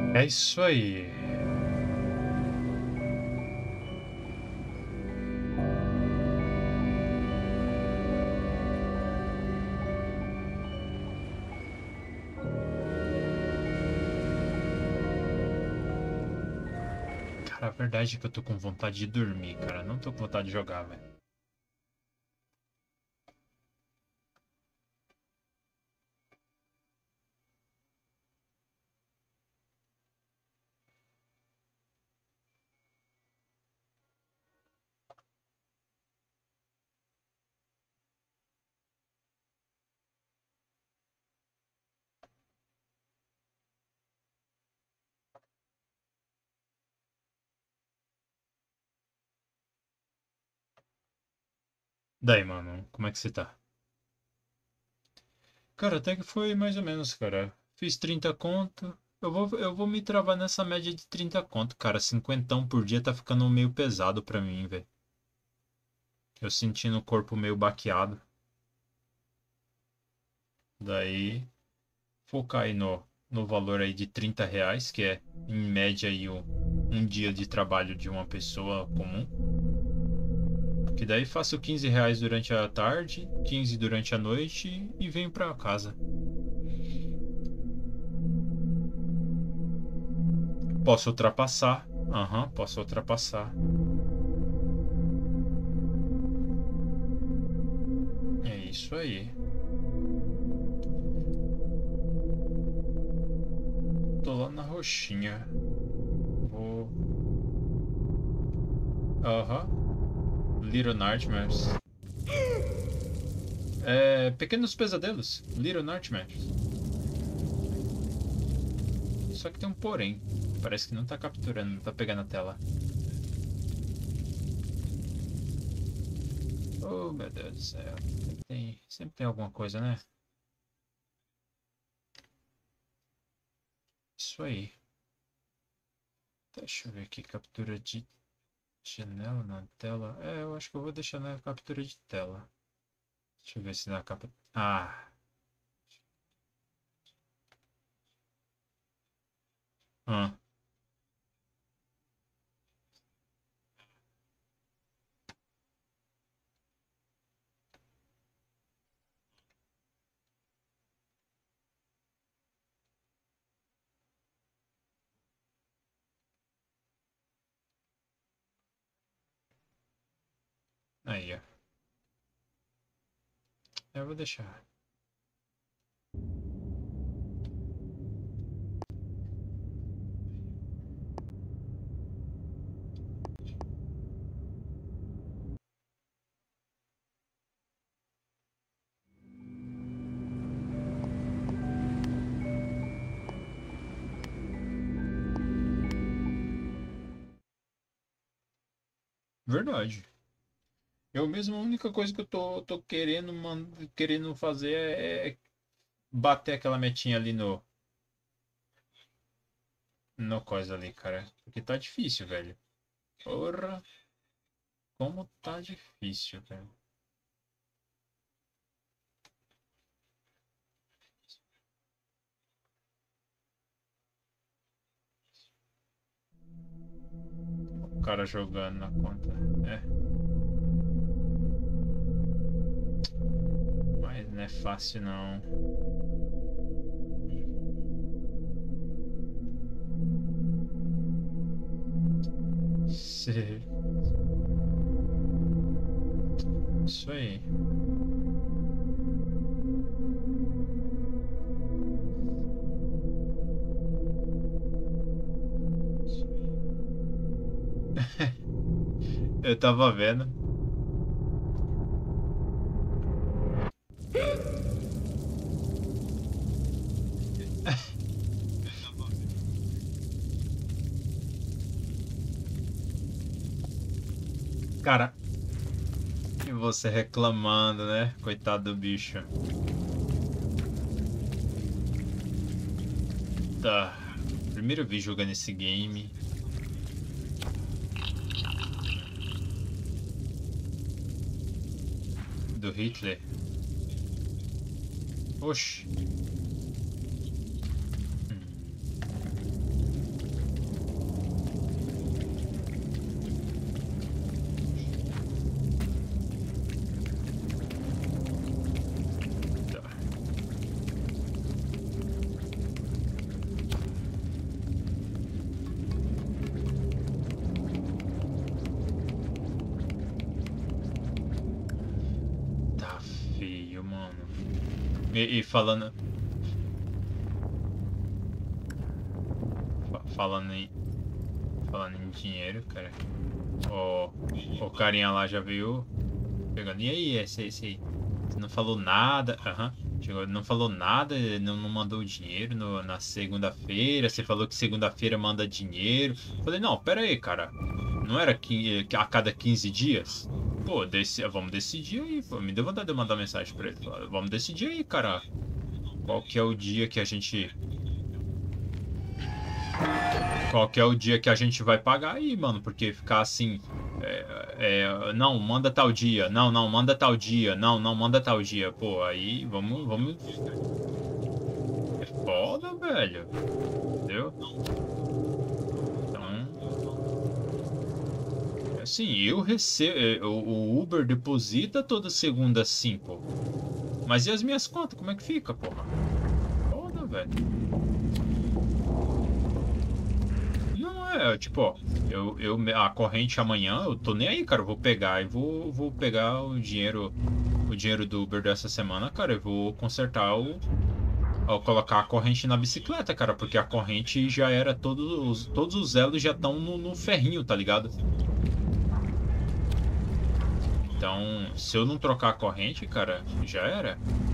É isso aí. Cara, a verdade é que eu tô com vontade de dormir, cara. Não tô com vontade de jogar, velho. Daí, mano, como é que você tá? Cara, até que foi mais ou menos, cara. Fiz 30 conto. Eu vou me travar nessa média de 30 conto, cara. 50 por dia tá ficando meio pesado pra mim, velho. Eu sentindo o corpo meio baqueado. Daí, focar aí no valor aí de 30 reais, que é em média aí um dia de trabalho de uma pessoa comum. Que daí faço 15 reais durante a tarde, 15 durante a noite e venho pra casa. Posso ultrapassar. Aham, posso ultrapassar. É isso aí. Tô lá na roxinha. Vou. Aham. Little Nightmares. É. Pequenos Pesadelos. Little Nightmares. Só que tem um porém. Parece que não tá capturando, não tá pegando a tela. Oh, meu Deus do céu. Sempre tem alguma coisa, né? Isso aí. Deixa eu ver aqui. Captura de janela na tela. É, eu acho que eu vou deixar na captura de tela. Deixa eu ver se na capa. Ah! Ah. Aí, ó. Eu vou deixar. Verdade. Eu mesmo, a única coisa que eu tô querendo, querendo fazer é bater aquela metinha ali no coisa ali, cara. Porque tá difícil, velho. Porra, como tá difícil, velho. O cara jogando na conta. É, mas não é fácil não. Se- Isso aí. Eu tava vendo. Cara, e você reclamando, né? Coitado do bicho. Tá. Primeiro vi jogando esse game. Do Hitler. Oxi. Hum. E falando... Falando em dinheiro, cara. O carinha lá já veio pegando. E aí, esse aí? Você não falou nada. Aham. Chegou, não falou nada, não mandou dinheiro na segunda-feira. Você falou que segunda-feira manda dinheiro. Falei, não, pera aí, cara. Não era a cada 15 dias? Pô, vamos decidir aí. Pô. Me deu vontade de mandar mensagem pra ele. Vamos decidir aí, cara. Qual que é o dia que a gente... Qual que é o dia que a gente vai pagar aí, mano? Porque ficar assim... não, manda tal dia. Não, manda tal dia. Não, manda tal dia. Pô, aí vamos... É foda, velho. Entendeu? Então... Assim, eu recebo... O Uber deposita toda segunda sim, pô. Mas e as minhas contas? Como é que fica, porra? Foda, velho. Tipo, ó, a corrente amanhã, eu tô nem aí, cara. Eu vou pegar e vou pegar o dinheiro do Uber dessa semana, cara. Eu vou consertar ao colocar a corrente na bicicleta, cara. Porque a corrente já era, todos os elos já estão no ferrinho, tá ligado? Então, se eu não trocar a corrente, cara, já era.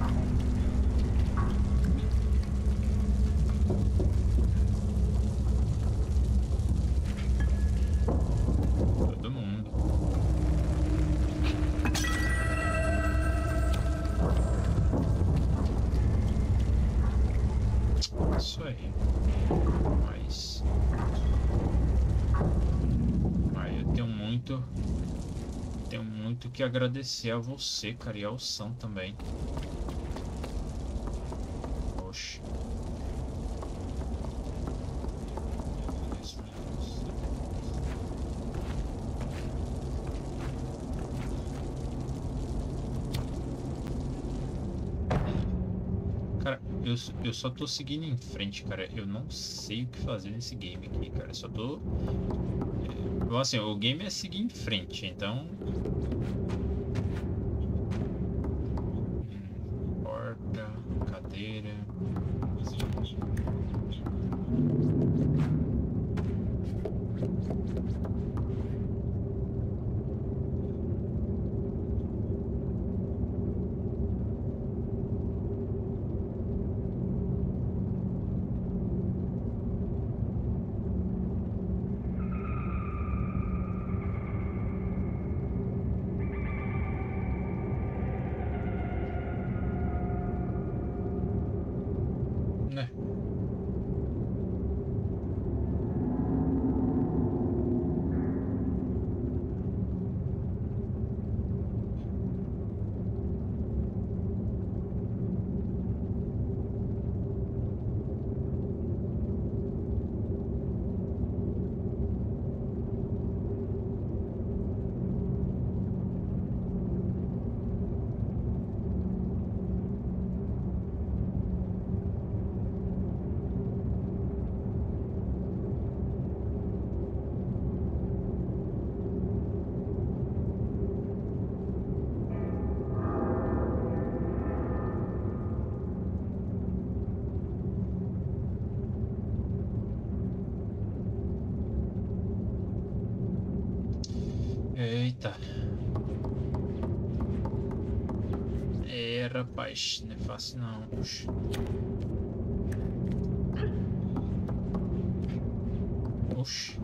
Todo mundo. Isso aí. Mas eu tenho muito que agradecer a você, cara, e ao Sam também. Oxe. Cara, eu só tô seguindo em frente, cara. Eu não sei o que fazer nesse game aqui, cara. Só tô... Assim, o game é seguir em frente, então... Porta, cadeira... Né? Eita. Rapaz, não é fácil não. Oxi. Oxi.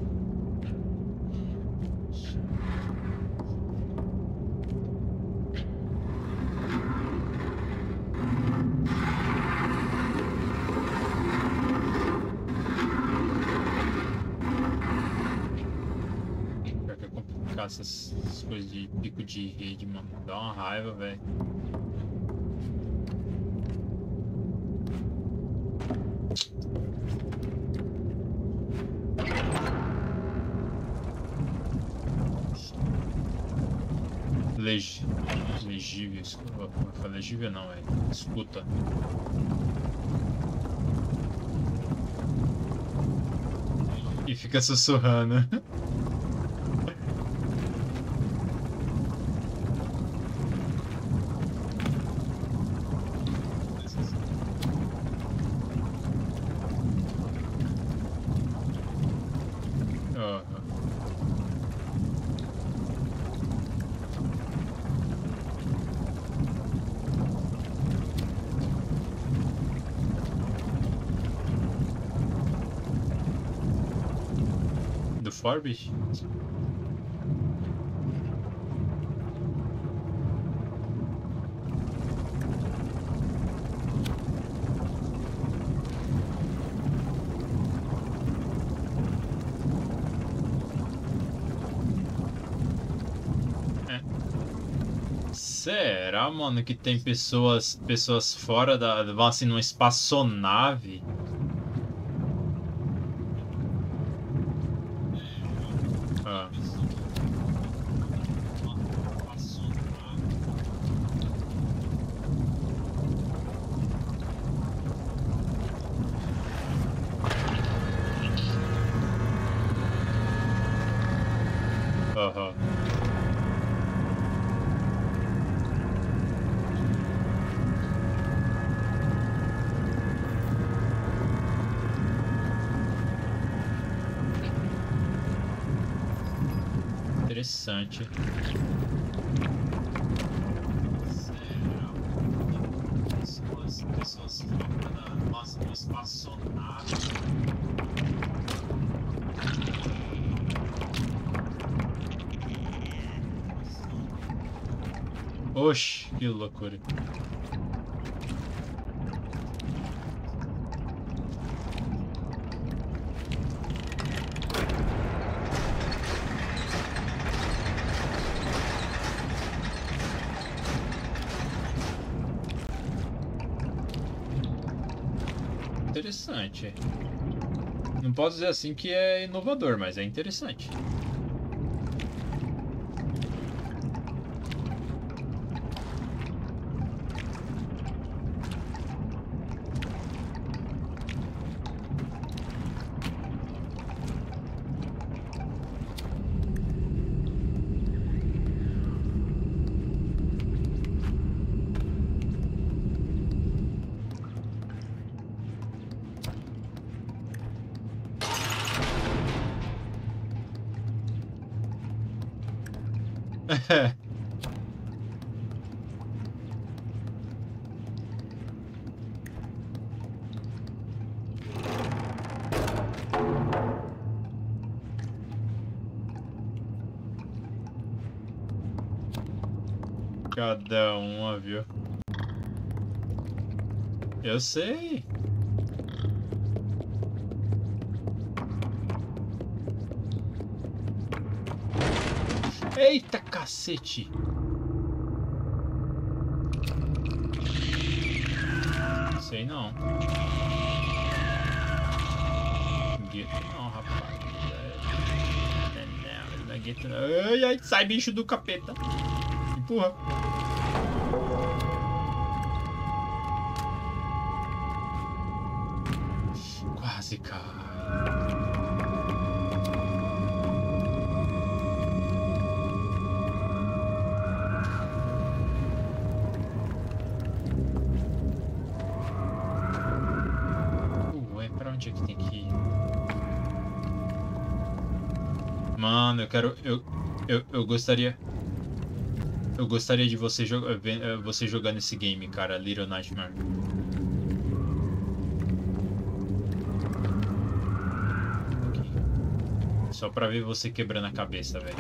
Pior que é complicado essas coisas de pico de rede, mano. Dá uma raiva, velho. Legível, legível não, é escuta. E fica sussurrando. Forbes? Será, mano, que tem pessoas fora vão assim numa espaçonave? Ah. Aham. Interessante. Pessoas fora da espaçonave. Oxe, que loucura. Interessante. Não posso dizer assim que é inovador, mas é interessante. Cada uma, viu? Eu sei. Eita cacete! Sei não. Gueto não, rapaz. Não é gueto não. Ai, ai, sai bicho do capeta. Empurra. Quase cai. Pra onde é que tem que ir? Mano, eu quero. Eu gostaria. Eu gostaria de você, você jogando esse game, cara. Little Nightmare. Só pra ver você quebrando a cabeça, velho.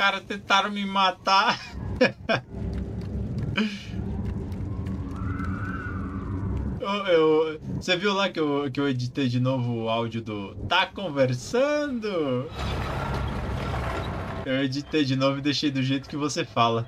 caras tentaram me matar. Você viu lá que eu editei de novo o áudio do Tá conversando? Eu editei de novo e deixei do jeito que você fala.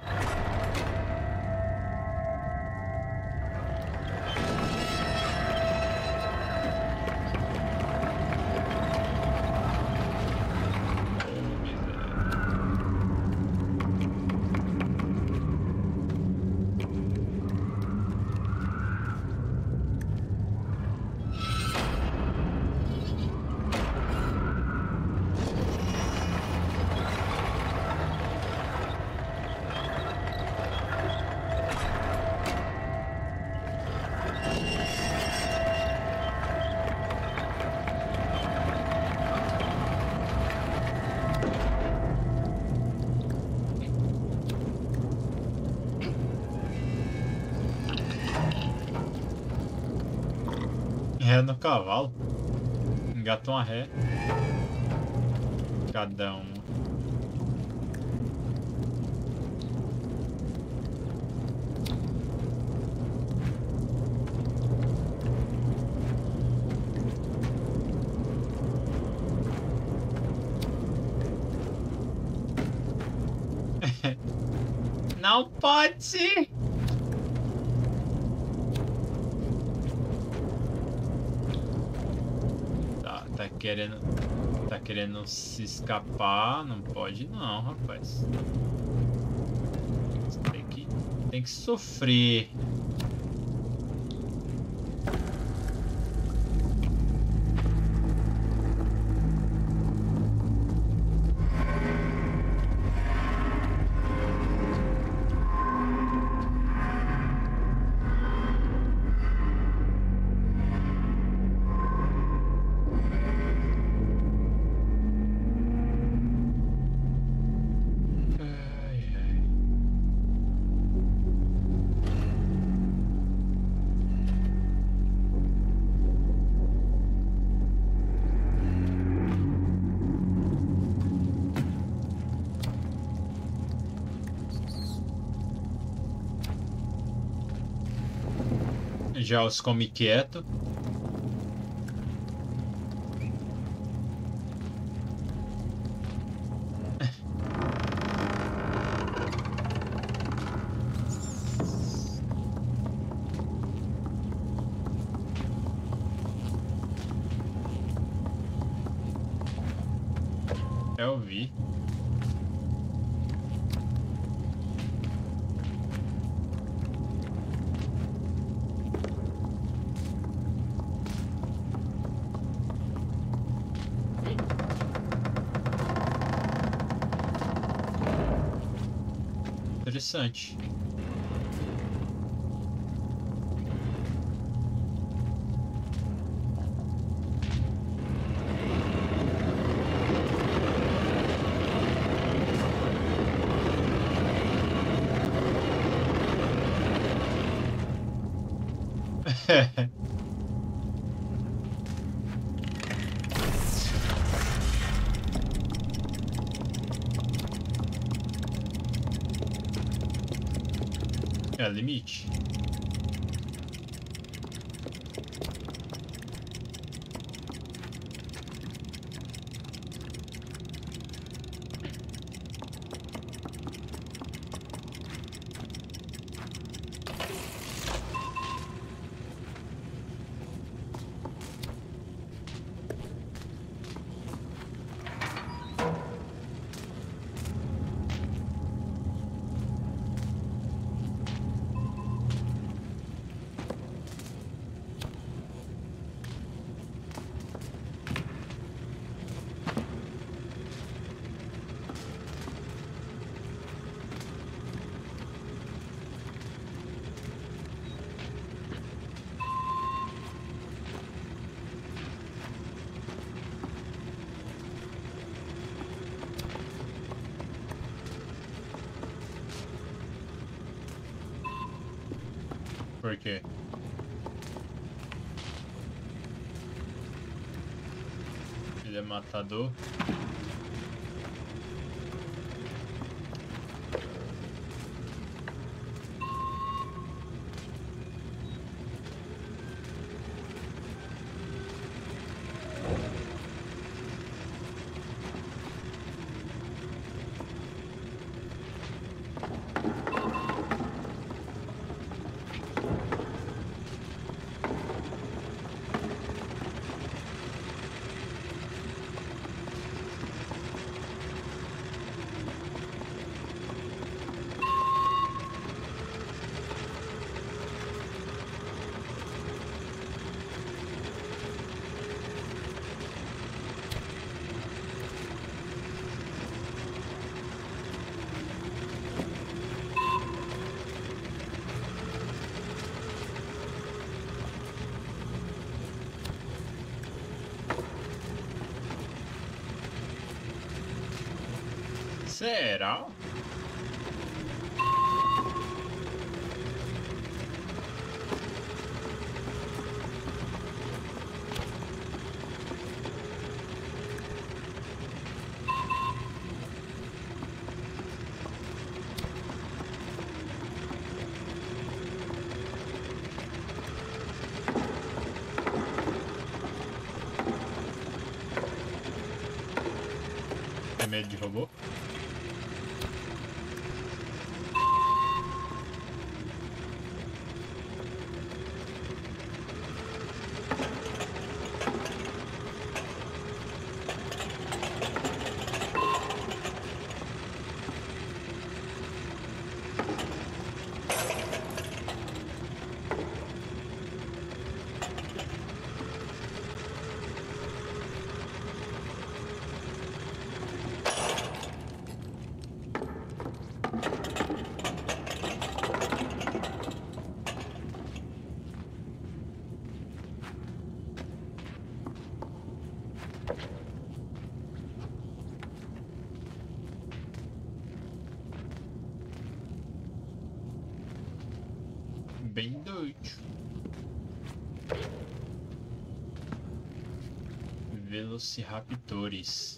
Ré no cavalo. Engatou uma ré. Cada um. Não pode! Tá querendo se escapar? Não pode não, rapaz. Você tem que sofrer. Já os come quieto. Eu vi. Interessante. É limite. Por quê? Ele é matador. Será? Remédio de robô? Bem doido. Velociraptores.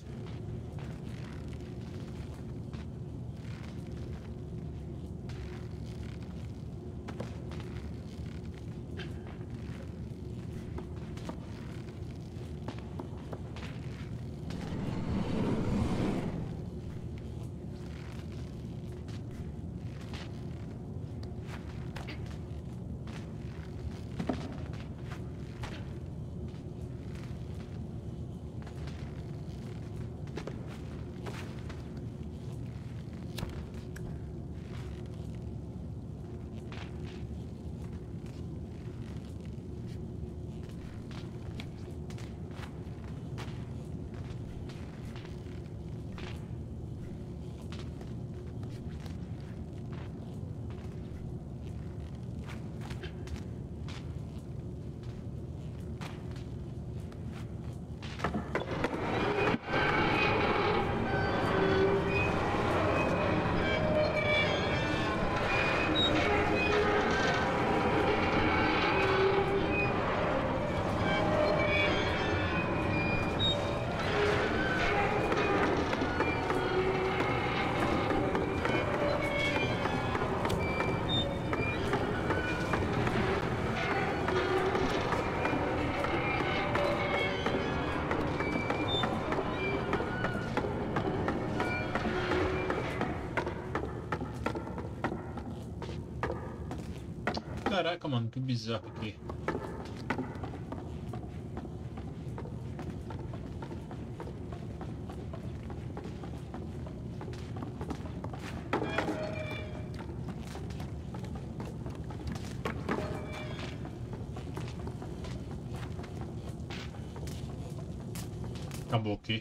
Caraca, mano, que bizarro aqui. Acabou aqui.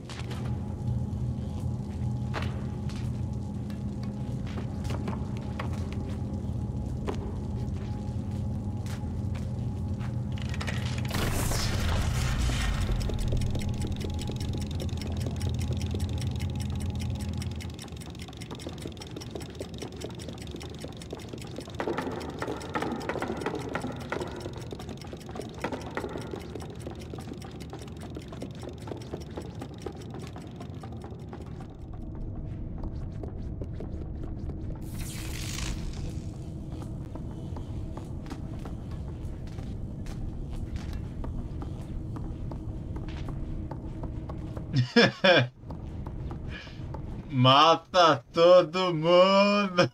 Mata todo mundo!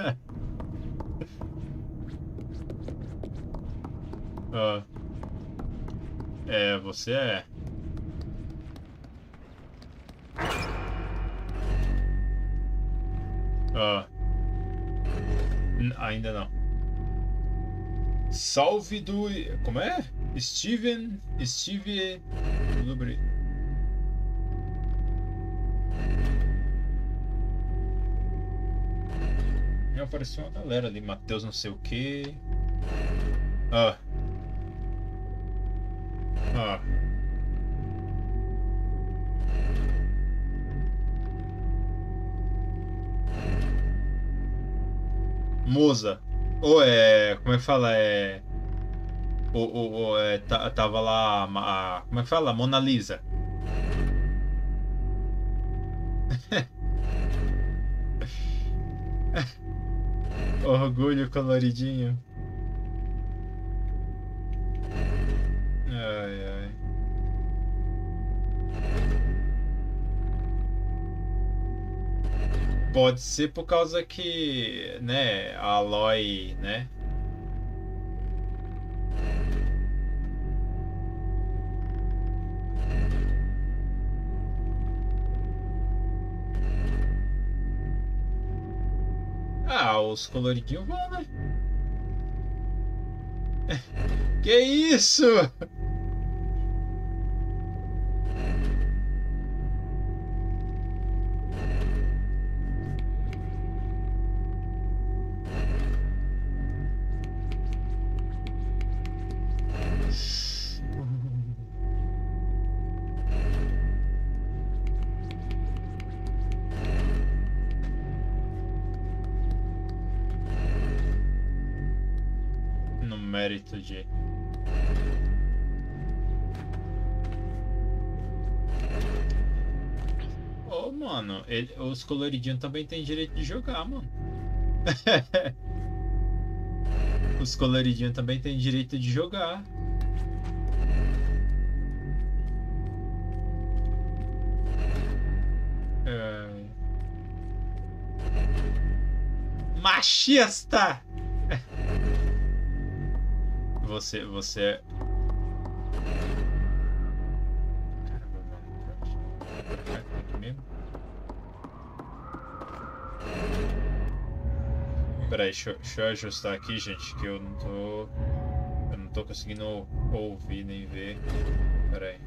Ah, você é. Ah, ainda não. Salve do. Como é? Steve. Apareceu uma galera ali, Matheus não sei o que. Ah. Moza. Ou é. Como é que fala? Tava lá. Como é que fala? Mona Lisa. Orgulho coloridinho. Ai, ai. Pode ser por causa que, né, a Aloy, né? Ah, os coloridinhos vão, né? Que isso? No mérito de. Ô, mano, os coloridinhos também têm direito de jogar, mano. Os coloridinhos também têm direito de jogar. É... Machista! Você. Caramba, mano. Aqui mesmo? Peraí, deixa eu ajustar aqui, gente, que eu não tô. Eu não tô conseguindo ouvir nem ver. Peraí.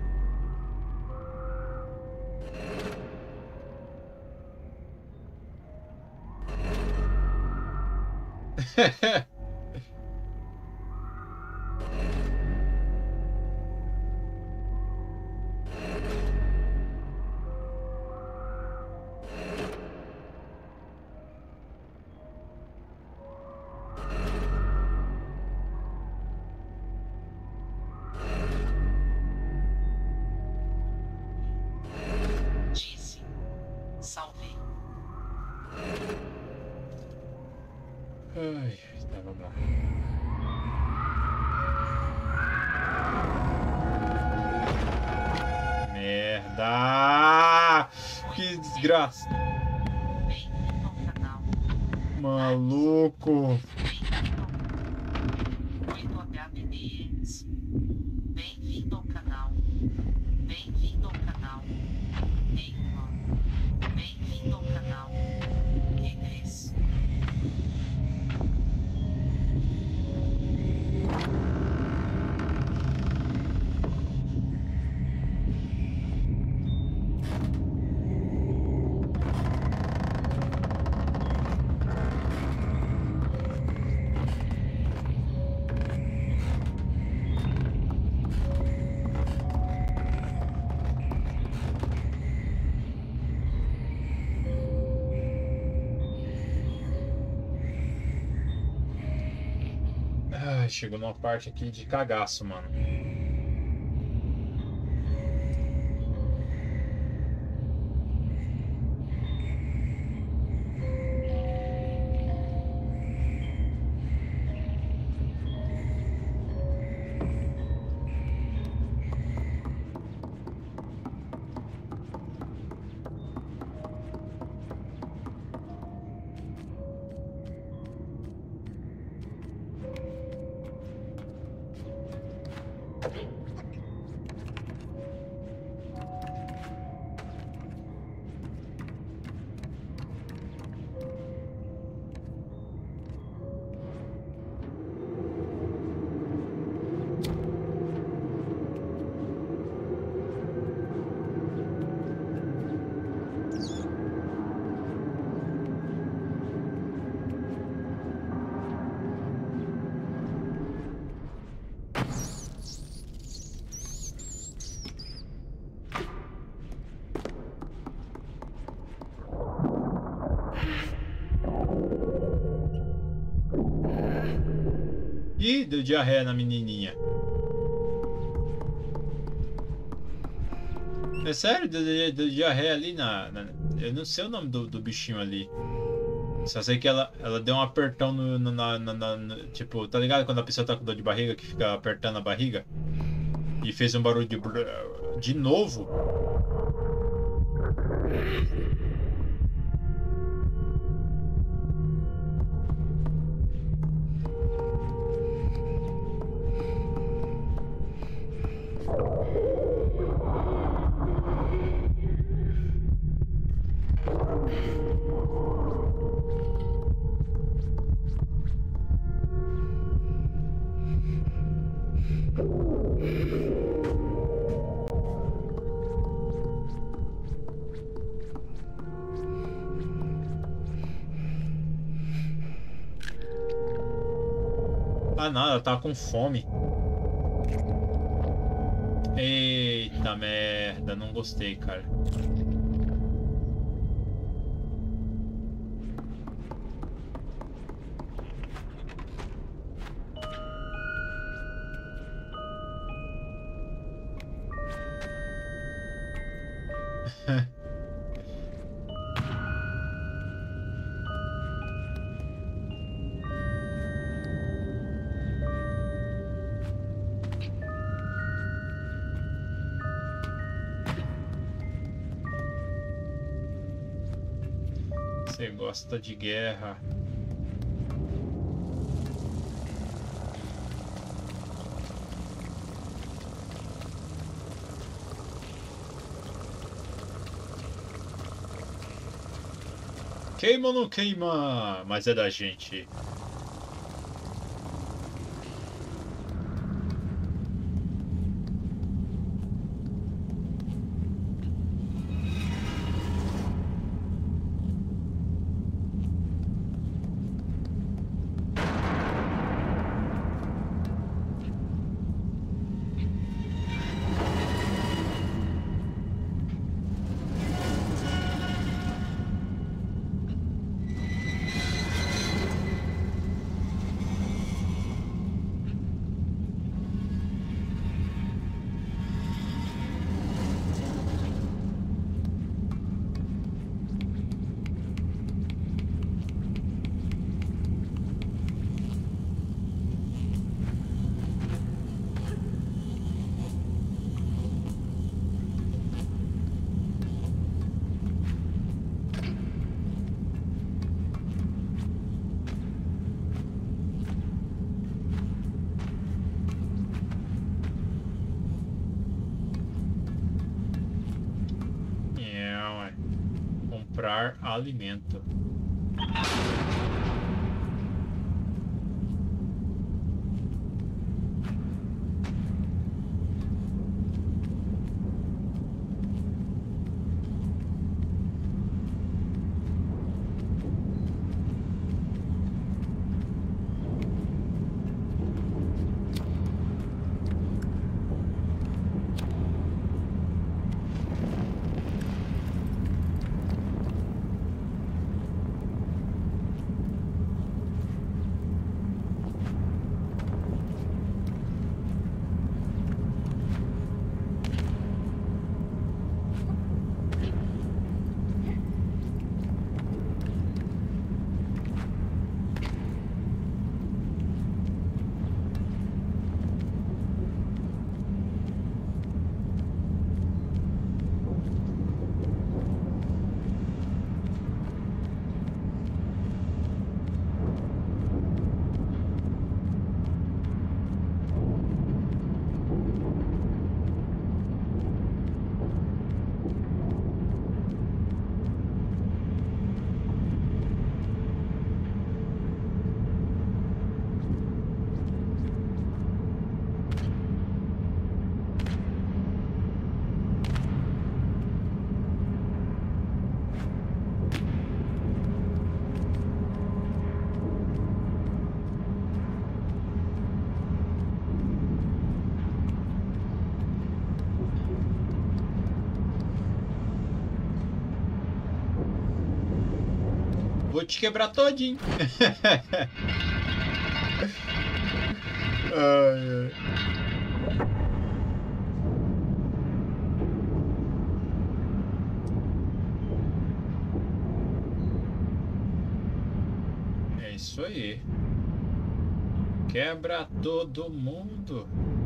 Disse. Salve. Ai, tá, vamos lá. Merda! Que desgraça! Bem-vindo ao canal. Maluco! Bem-vindo ao 8HBBS. Bem-vindo ao canal. Bem-vindo ao canal. Ei, mano. Bem-vindo ao canal. Regresse. Ai, chegou numa parte aqui de cagaço, mano. Ih, deu diarreia na menininha. É sério, deu diarreia ali eu não sei o nome do bichinho ali. Só sei que ela deu um apertão tipo, tá ligado quando a pessoa tá com dor de barriga que fica apertando a barriga? E fez um barulho de novo. Ah, não, ela tava com fome. Eita merda, não gostei, cara. Você gosta de guerra. Queima ou não queima? Mas é da gente. Comprar alimento. Vou te quebrar todinho. Ai, ai. É isso aí. Quebra todo mundo.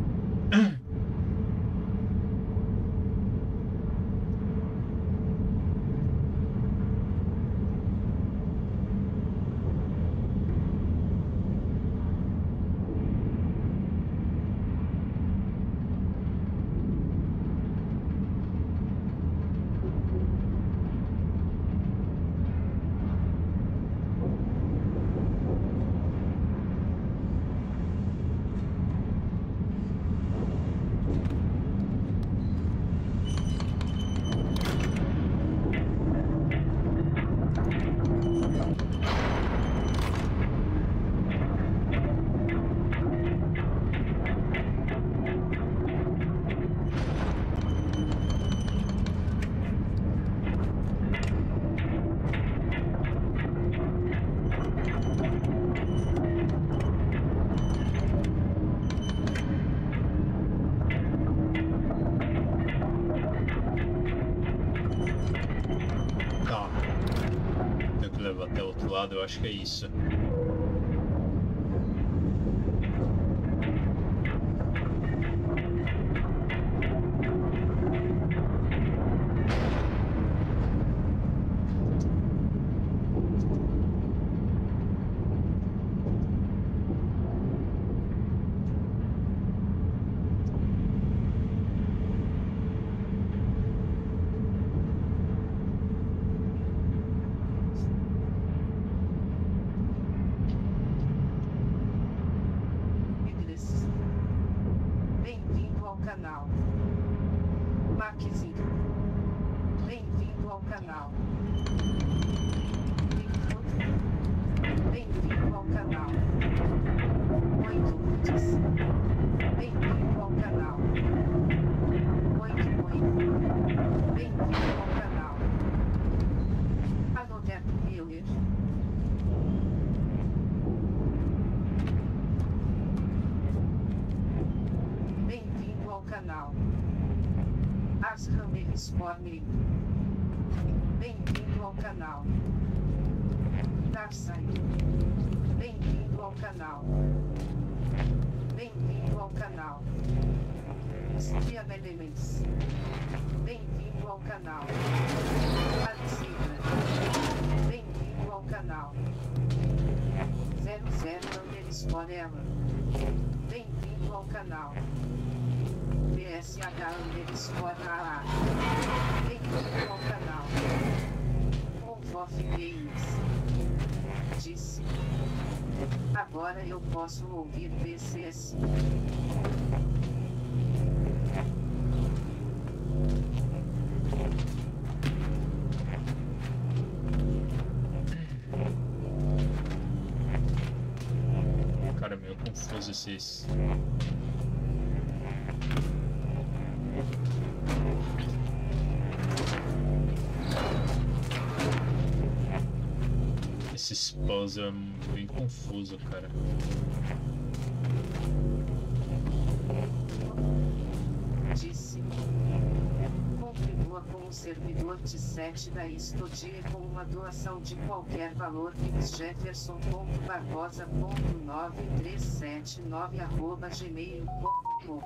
Tá. Tem que levar até o outro lado, eu acho que é isso. Igrejas. Bem-vindo ao canal. Maquizito. Bem-vindo ao canal. Bigfoot. Bem-vindo ao canal. Oito Rudes. Bem-vindo ao canal. Oito bem-vindo ao canal. Adalberto Miller. Bem-vindo ao canal. Ashram Elisforme. Bem-vindo ao canal. Darkseid. Bem-vindo ao canal. Bem-vindo ao canal. Stian Elements. Bem-vindo ao canal. Alexandra. Bem-vindo ao canal. 00 Forever. Bem-vindo ao canal. BSH Forever. Bem-vindo ao canal. Wolf Games. Disse. Agora eu posso ouvir PCS. Cara, é meio confuso esses. Esses puzzles é bem confuso, cara. Disse. Contribua com o servidor de 7 da Estodie com uma doação de qualquer valor. Jefferson.barbosa.9379@gmail.com.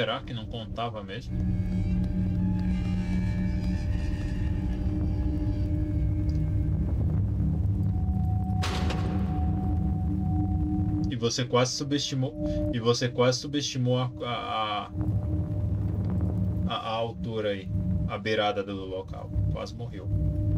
Será que não contava mesmo? E você quase subestimou. E você quase subestimou a altura aí. A beirada do local. Quase morreu.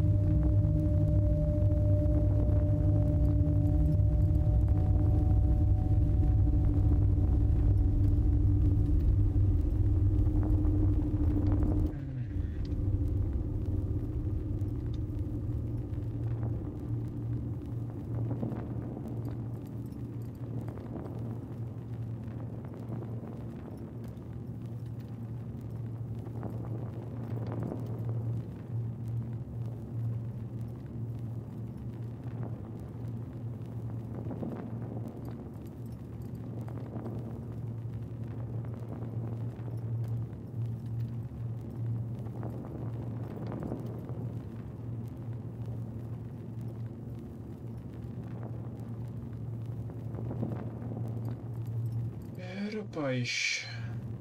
Rapaz.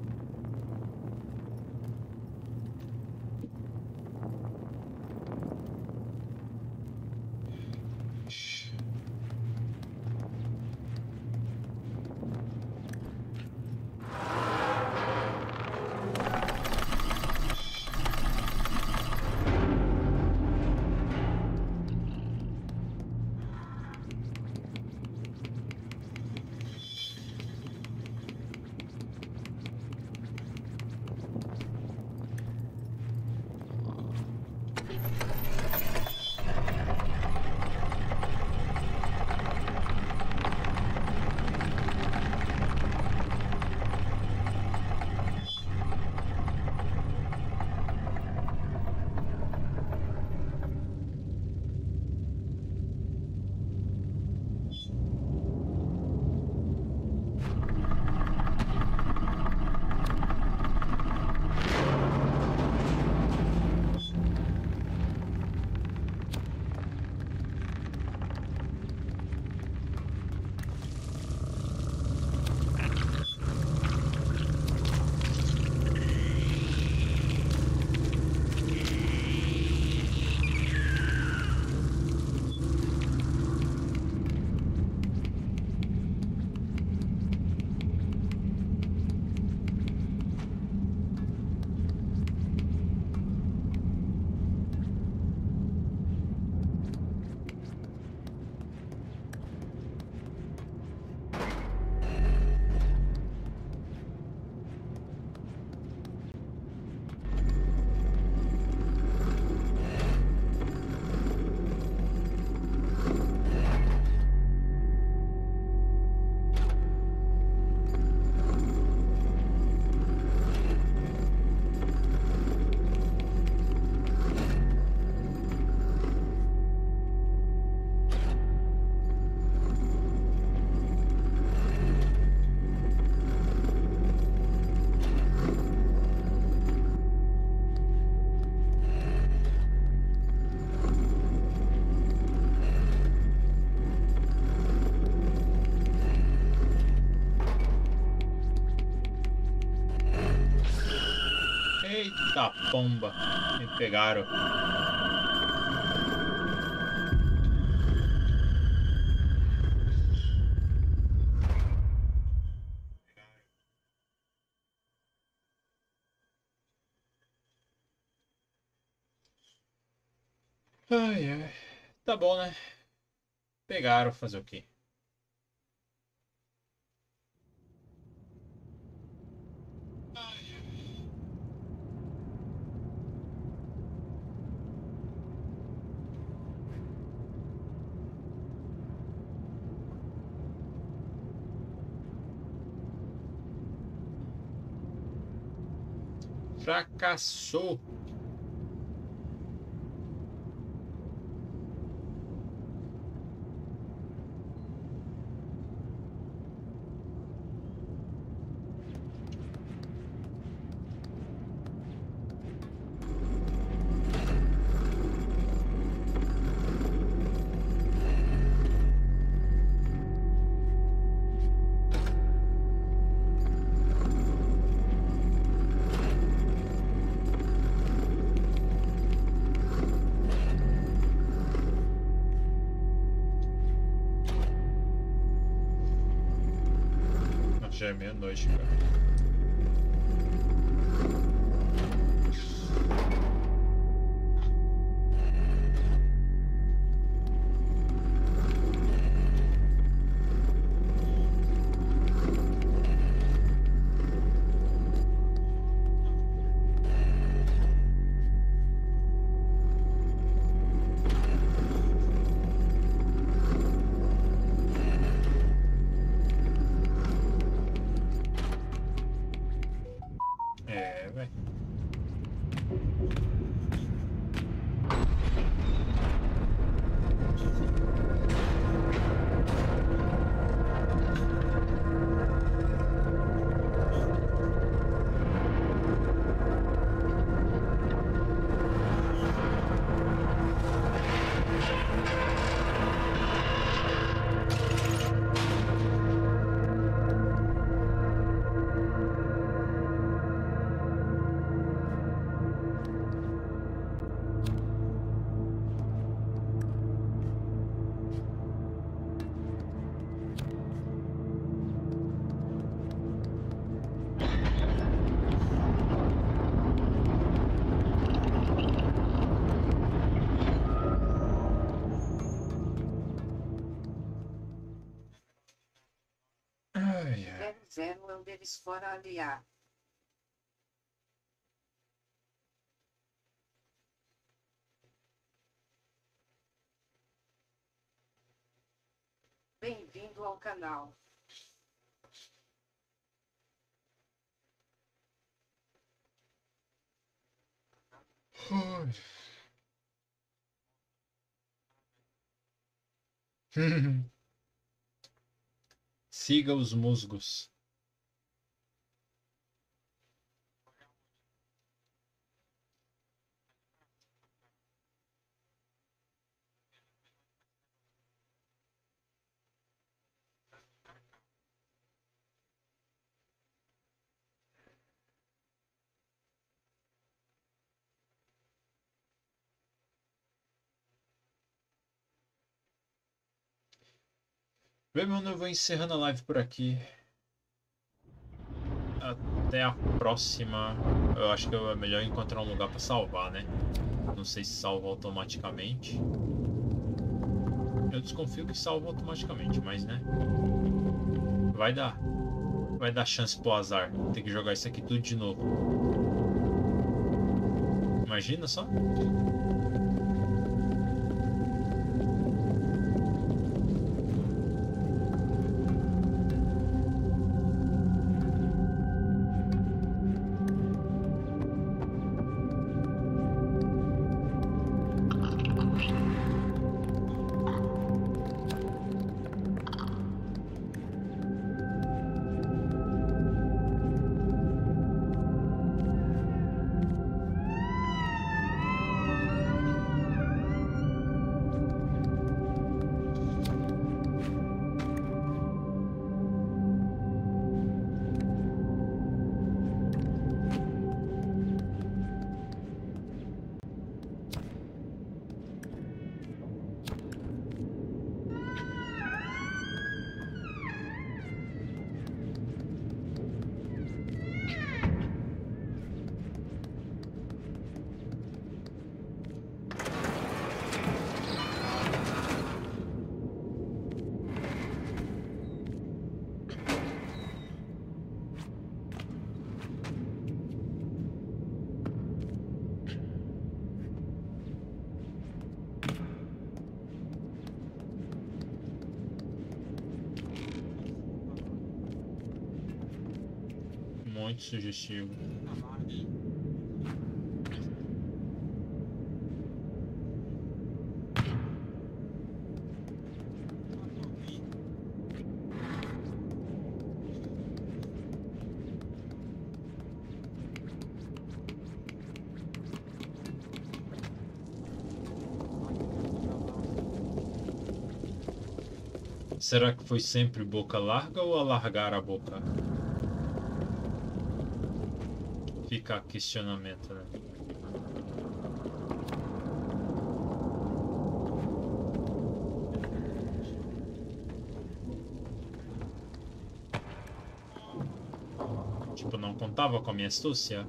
Eita pomba, me pegaram. Ai, ai. Tá bom, né? Pegaram, fazer o quê? Fracassou. Já é meia-noite, cara. É, velho. Ai, ai. 00 underscore aliar. Bem-vindo ao canal. Ai. Siga os musgos. Bem, mano, eu vou encerrando a live por aqui. Até a próxima. Eu acho que é melhor encontrar um lugar pra salvar, né? Não sei se salva automaticamente. Eu desconfio que salva automaticamente, mas né? Vai dar. Vai dar chance pro azar. Tem que jogar isso aqui tudo de novo. Imagina só. Muito sugestivo. Será que foi sempre boca larga ou alargar a boca? Fica questionamento, né? tava com a minha astúcia?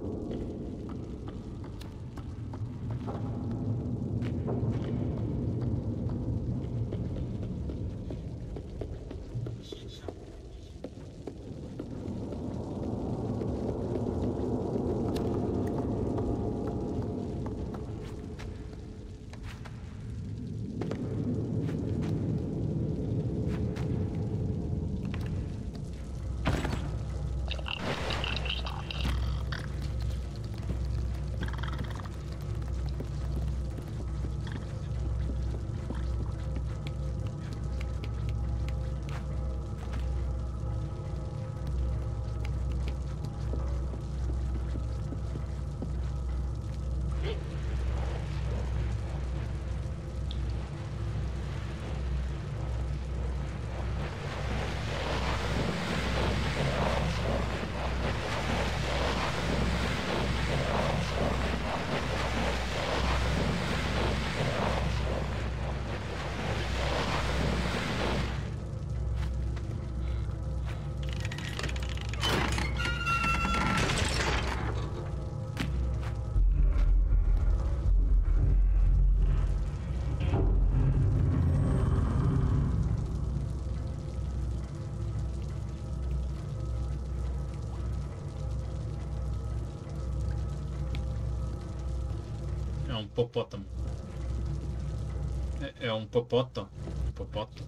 É um popótamo. É um popótamo. Popótamo.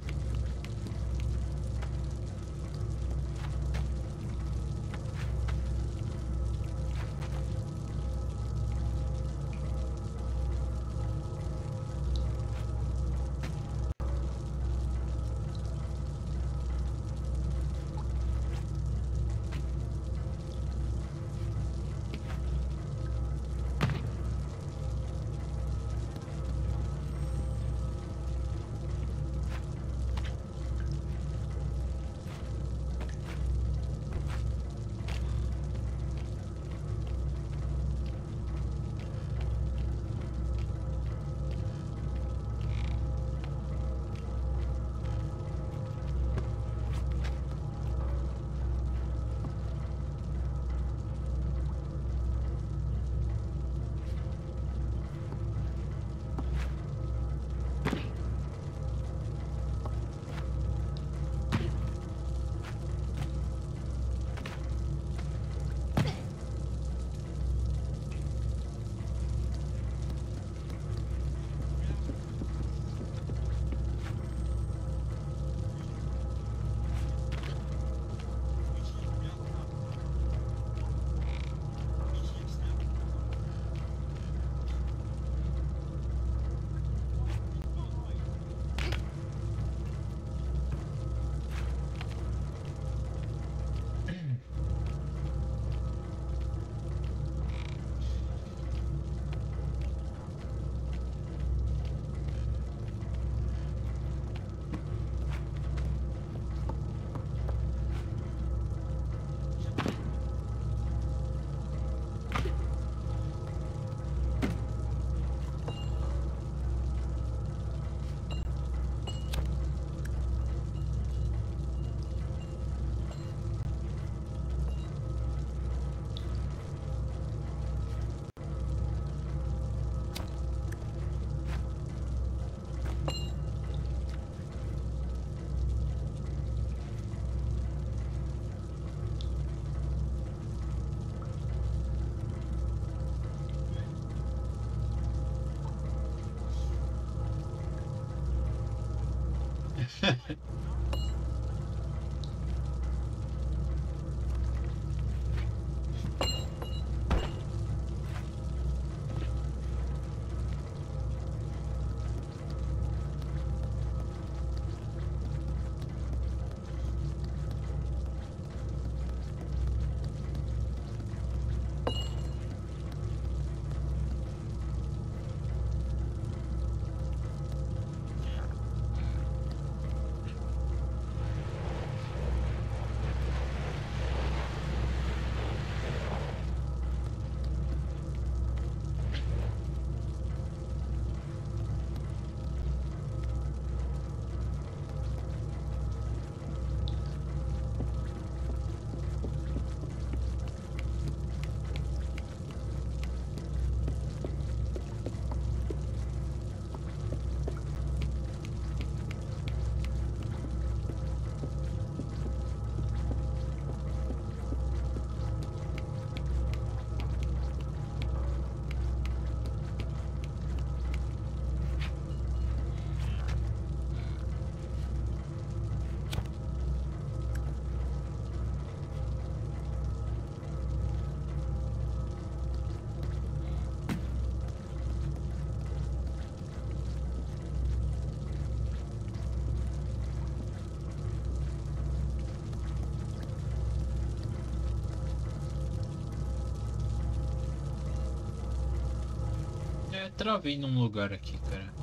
Travei num lugar aqui, cara.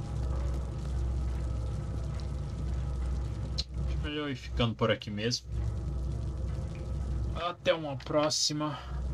Acho melhor ir ficando por aqui mesmo. Até uma próxima.